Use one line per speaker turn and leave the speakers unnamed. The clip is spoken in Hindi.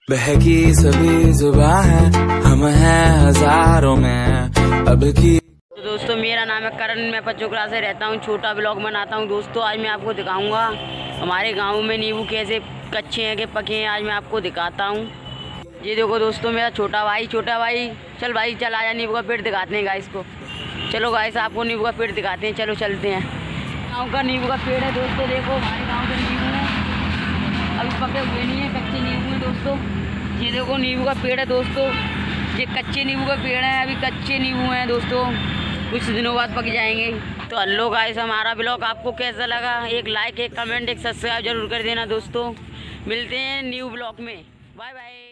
बहकी सभी जुबां है, हम हैं हजारों में अब की।
तो दोस्तों मेरा नाम है करण, मैं पंचोकला से रहता हूँ, छोटा ब्लॉग बनाता हूँ। दोस्तों आज मैं आपको दिखाऊंगा हमारे गांव में नींबू कैसे कच्चे हैं कि पके हैं, आज मैं आपको दिखाता हूँ। ये देखो दोस्तों मेरा छोटा भाई चल भाई चल आजा, नींबू का पेड़ दिखाते हैं गाइस को। चलो गाइस आपको नींबू का पेड़ दिखाते हैं, चलो चलते हैं। गाँव का नींबू का पेड़ है दोस्तों, देखो हमारे गाँव के नींबू है, अभी पके हुए नहीं है, कच्चे नींबू है दोस्तों। ये देखो नींबू का पेड़ है दोस्तों, ये कच्चे नींबू का पेड़ है, अभी कच्चे नींबू हैं दोस्तों, कुछ दिनों बाद पक जाएंगे। तो हेलो गाइस, हमारा ब्लॉग आपको कैसा लगा, एक लाइक, एक कमेंट, एक सब्सक्राइब जरूर कर देना दोस्तों। मिलते हैं न्यू ब्लॉग में, बाय बाय।